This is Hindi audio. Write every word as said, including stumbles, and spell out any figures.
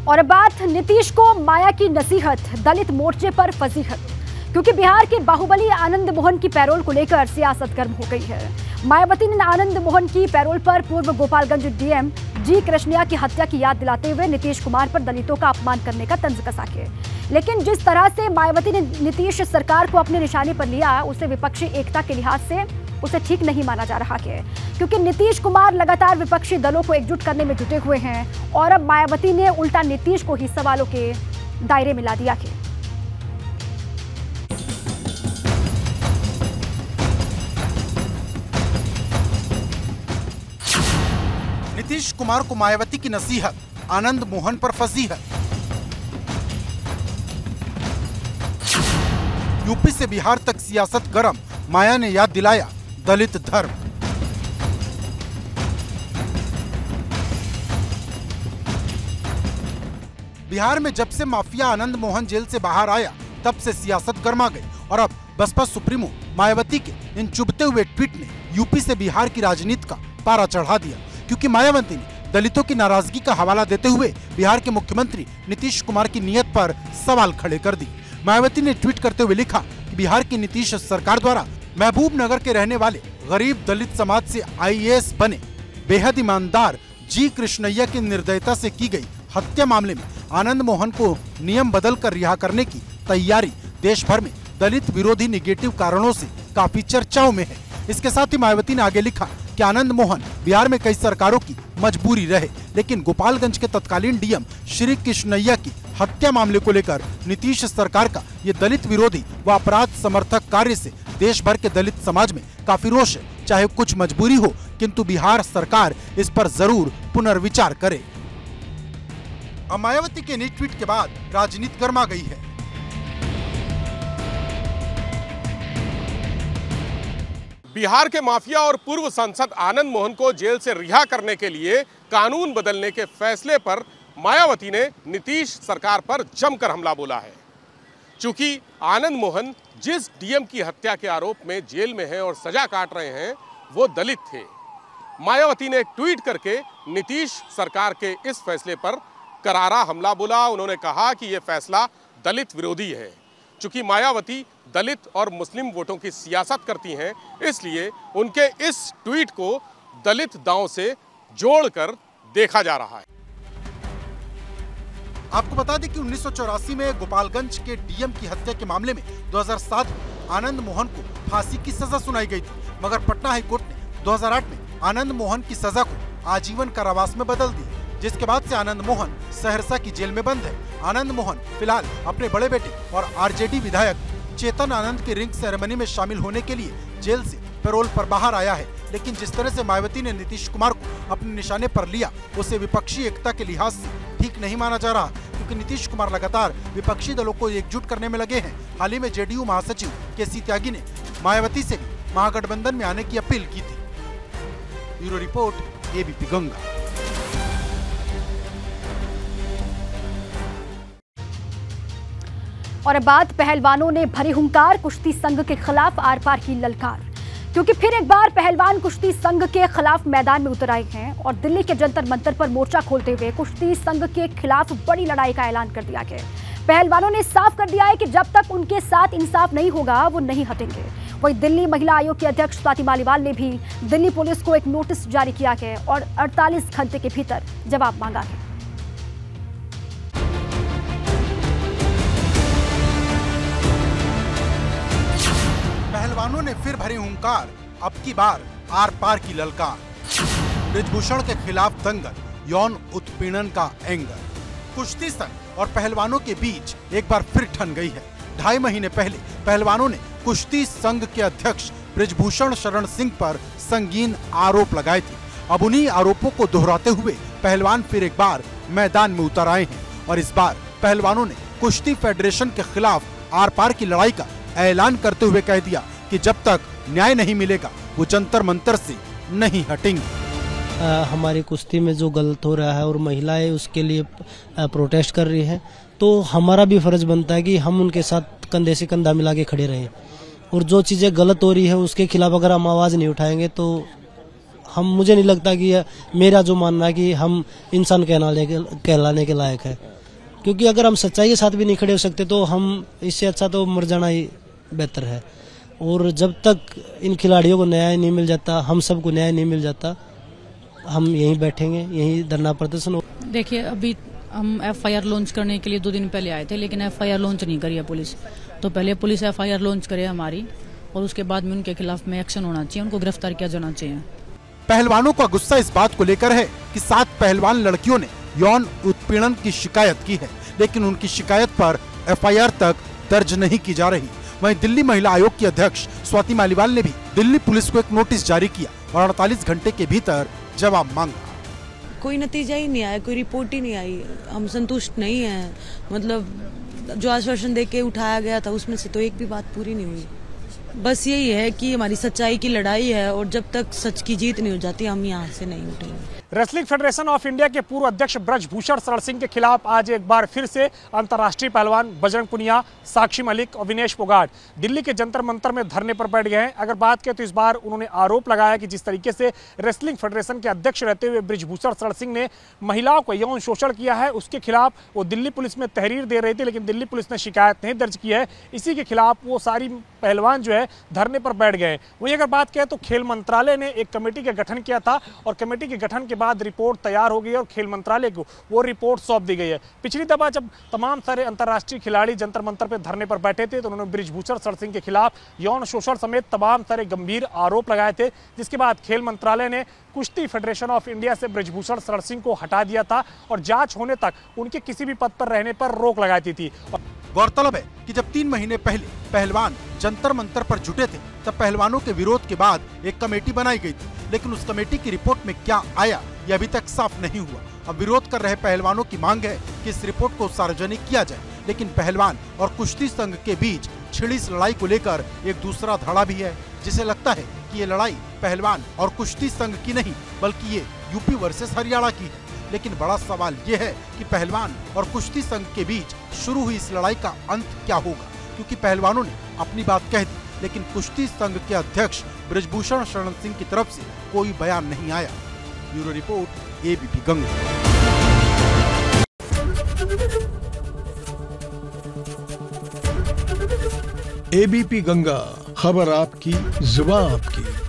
और बात नीतीश को माया की नसीहत, दलित मोर्चे पर फजीहत, क्योंकि बिहार के बाहुबली आनंद मोहन की पैरोल को लेकर सियासत गर्म हो गई है। मायावती ने आनंद मोहन की पैरोल पर पूर्व गोपालगंज डीएम जी कृष्णैया की हत्या की याद दिलाते हुए नीतीश कुमार पर दलितों का अपमान करने का तंज कसा है। लेकिन जिस तरह से मायावती ने नीतीश सरकार को अपने निशाने पर लिया, उसे विपक्षी एकता के लिहाज से उसे ठीक नहीं माना जा रहा है, क्योंकि नीतीश कुमार लगातार विपक्षी दलों को एकजुट करने में जुटे हुए हैं और अब मायावती ने उल्टा नीतीश को ही सवालों के दायरे में ला दिया है। नीतीश कुमार को मायावती की नसीहत, आनंद मोहन पर फजीहत। यूपी से बिहार तक सियासत गरम, माया ने याद दिलाया दलित धर्म। बिहार में जब से माफिया आनंद मोहन जेल से बाहर आया, तब से सियासत गर्मा गई और अब बसपा सुप्रीमो मायावती के इन चुभते हुए ट्वीट ने यूपी से बिहार की राजनीति का पारा चढ़ा दिया, क्योंकि मायावती ने दलितों की नाराजगी का हवाला देते हुए बिहार के मुख्यमंत्री नीतीश कुमार की नीयत पर सवाल खड़े कर दी। मायावती ने ट्वीट करते हुए लिखा कि बिहार की नीतीश सरकार द्वारा महबूब नगर के रहने वाले गरीब दलित समाज से आई ए एस बने बेहद ईमानदार जी कृष्णैया की निर्दयता से की गई हत्या मामले में आनंद मोहन को नियम बदल कर रिहा करने की तैयारी देश भर में दलित विरोधी निगेटिव कारणों से काफी चर्चाओं में है। इसके साथ ही मायावती ने आगे लिखा कि आनंद मोहन बिहार में कई सरकारों की मजबूरी रहे, लेकिन गोपालगंज के तत्कालीन डीएम श्री कृष्णैया की हत्या मामले को लेकर नीतीश सरकार का ये दलित विरोधी व अपराध समर्थक कार्य से देश भर के दलित समाज में काफी रोष है। चाहे कुछ मजबूरी हो, किंतु बिहार सरकार इस पर जरूर पुनर्विचार करे। अब मायावती के नीट ट्वीट के बाद राजनीति गर्मा गई है। बिहार के माफिया और पूर्व सांसद आनंद मोहन को जेल से रिहा करने के लिए कानून बदलने के फैसले पर मायावती ने नीतीश सरकार पर जमकर हमला बोला है। चूंकि आनंद मोहन जिस डीएम की हत्या के आरोप में जेल में है और सजा काट रहे हैं, वो दलित थे। मायावती ने एक ट्वीट करके नीतीश सरकार के इस फैसले पर करारा हमला बोला। उन्होंने कहा कि यह फैसला दलित विरोधी है। चूंकि मायावती दलित और मुस्लिम वोटों की सियासत करती हैं, इसलिए उनके इस ट्वीट को दलित दांव से जोड़कर देखा जा रहा है। आपको बता दें कि उन्नीस सौ चौरासी में गोपालगंज के डीएम की हत्या के मामले में दो हज़ार सात में आनंद मोहन को फांसी की सजा सुनाई गई थी, मगर पटना हाई कोर्ट ने दो हज़ार आठ में आनंद मोहन की सजा को आजीवन कारावास में बदल दिया, जिसके बाद से आनंद मोहन सहरसा की जेल में बंद है। आनंद मोहन फिलहाल अपने बड़े बेटे और आरजेडी विधायक चेतन आनंद की रिंग सेरेमनी में शामिल होने के लिए जेल से पैरोल पर बाहर आया है। लेकिन जिस तरह से मायावती ने नीतीश कुमार को अपने निशाने पर लिया, उसे विपक्षी एकता के लिहाज से ठीक नहीं माना जा रहा, क्योंकि नीतीश कुमार लगातार विपक्षी दलों को एकजुट करने में लगे हैं। हाल ही में जेडीयू महासचिव केसी त्यागी ने मायावती से भी महागठबंधन में आने की अपील की थी। Bureau report, ABP Ganga. और बात पहलवानों ने भरी हुंकार, कुश्ती संघ के खिलाफ आर पार की ललकार, क्योंकि फिर एक बार पहलवान कुश्ती संघ के खिलाफ मैदान में उतर आए हैं और दिल्ली के जंतर मंतर पर मोर्चा खोलते हुए कुश्ती संघ के खिलाफ बड़ी लड़ाई का ऐलान कर दिया गया। पहलवानों ने साफ कर दिया है कि जब तक उनके साथ इंसाफ नहीं होगा, वो नहीं हटेंगे। वहीं दिल्ली महिला आयोग की अध्यक्ष स्वाति मालीवाल ने भी दिल्ली पुलिस को एक नोटिस जारी किया है और अड़तालीस घंटे के भीतर जवाब मांगा है। पहलवानों ने फिर भरी हुंकार, अब की बार आर पार की ललकार। ब्रिजभूषण के खिलाफ दंगल, यौन उत्पीड़न का एंगल। कुश्ती संघ और पहलवानों के बीच एक बार फिर ठन गई है। ढाई महीने पहले पहलवानों ने कुश्ती संघ के अध्यक्ष ब्रिजभूषण शरण सिंह पर संगीन आरोप लगाए थे। अब उन्हीं आरोपों को दोहराते हुए पहलवान फिर एक बार मैदान में उतर आए हैं और इस बार पहलवानों ने कुश्ती फेडरेशन के खिलाफ आर पार की लड़ाई का ऐलान करते हुए कह दिया कि जब तक न्याय नहीं मिलेगा, वो जंतर मंतर से नहीं हटेंगे। आ, हमारी कुश्ती में जो गलत हो रहा है और महिलाएं उसके लिए प्रोटेस्ट कर रही हैं, तो हमारा भी फर्ज बनता है कि हम उनके साथ कंधे से कंधा मिला के खड़े रहें और जो चीजें गलत हो रही है उसके खिलाफ अगर हम आवाज नहीं उठाएंगे तो हम, मुझे नहीं लगता कि मेरा जो मानना है कि हम इंसान कहलाने के कहलाने के लायक है। क्योंकि अगर हम सच्चाई के साथ भी नहीं खड़े हो सकते तो हम इससे अच्छा तो मर जाना ही बेहतर है। और जब तक इन खिलाड़ियों को न्याय नहीं मिल जाता, हम सबको न्याय नहीं मिल जाता, हम यहीं बैठेंगे, यहीं धरना प्रदर्शन। देखिए, अभी हम एफ आई आर लॉन्च करने के लिए दो दिन पहले आए थे, लेकिन एफ आई आर लॉन्च नहीं करी है पुलिस। तो पहले police F I R launch करे हमारी, और उसके बाद में उनके खिलाफ में एक्शन होना चाहिए, उनको गिरफ्तार किया जाना चाहिए। पहलवानों का गुस्सा इस बात को लेकर है कि सात पहलवान लड़कियों ने यौन उत्पीड़न की शिकायत की है, लेकिन उनकी शिकायत पर एफ आई आर तक दर्ज नहीं की जा रही। वहीं दिल्ली महिला आयोग की अध्यक्ष स्वाति मालीवाल ने भी दिल्ली पुलिस को एक नोटिस जारी किया और अड़तालीस घंटे के भीतर जवाब मांगा। कोई नतीजा ही नहीं आया, कोई रिपोर्ट ही नहीं आई। हम संतुष्ट नहीं हैं। मतलब जो आश्वासन दे के उठाया गया था उसमें से तो एक भी बात पूरी नहीं हुई। बस यही है कि हमारी सच्चाई की लड़ाई है और जब तक सच की जीत नहीं हो जाती हम यहाँ से नहीं उठेंगे। रेसलिंग फेडरेशन ऑफ इंडिया के पूर्व अध्यक्ष ब्रजभूषण शरण सिंह के खिलाफ आज एक बार फिर से अंतर्राष्ट्रीय पहलवान बजरंग पुनिया, साक्षी मलिक और विनेश फोगाट दिल्ली के जंतर मंतर में धरने पर बैठ गए हैं। अगर बात करें तो इस बार उन्होंने आरोप लगाया कि जिस तरीके से रेसलिंग फेडरेशन के अध्यक्ष रहते हुए ब्रजभूषण शरण सिंह ने महिलाओं को यौन शोषण किया है, उसके खिलाफ वो दिल्ली पुलिस में तहरीर दे रहे थे, लेकिन दिल्ली पुलिस ने शिकायत नहीं दर्ज की है। इसी के खिलाफ वो सारी पहलवान जो है धरने पर बैठ गए। वहीं अगर बात करें तो खेल मंत्रालय ने एक कमेटी का गठन किया था और कमेटी के गठन के बाद रिपोर्ट तैयार हो गई है और खेल मंत्रालय को वो रिपोर्ट सौंप दी गई है। पिछली दफा जब तमाम सारे अंतर्राष्ट्रीय खिलाड़ी जंतर मंतर पर धरने पर बैठे थे तो उन्होंने ब्रजभूषण शरण सिंह के खिलाफ यौन शोषण समेत तमाम सारे गंभीर आरोप लगाए थे, जिसके बाद खेल मंत्रालय ने कुश्ती फेडरेशन ऑफ इंडिया से ब्रजभूषण शरण सिंह को हटा दिया था और जांच होने तक उनके किसी भी पद पर रहने पर रोक लगाई दी थी। गौरतलब है कि जब तीन महीने पहले पहलवान जंतर मंतर पर जुटे थे तब पहलवानों के विरोध के बाद एक कमेटी बनाई गई थी, लेकिन उस कमेटी की रिपोर्ट में क्या आया यह अभी तक साफ नहीं हुआ। अब विरोध कर रहे पहलवानों की मांग है कि इस रिपोर्ट को सार्वजनिक किया जाए, लेकिन पहलवान और कुश्ती संघ के बीच छिड़ी इस लड़ाई को लेकर एक दूसरा धड़ा भी है, जिसे लगता है कि ये लड़ाई पहलवान और कुश्ती संघ की नहीं बल्कि ये यूपी वर्सेस हरियाणा की है। लेकिन बड़ा सवाल ये है कि पहलवान और कुश्ती संघ के बीच शुरू हुई इस लड़ाई का अंत क्या होगा, क्योंकि पहलवानों ने अपनी बात कह दी, लेकिन कुश्ती संघ के अध्यक्ष ब्रजभूषण शरण सिंह की तरफ से कोई बयान नहीं आया। Bureau report, ABP Ganga. ABP Ganga, खबर आपकी, जुबान आपकी।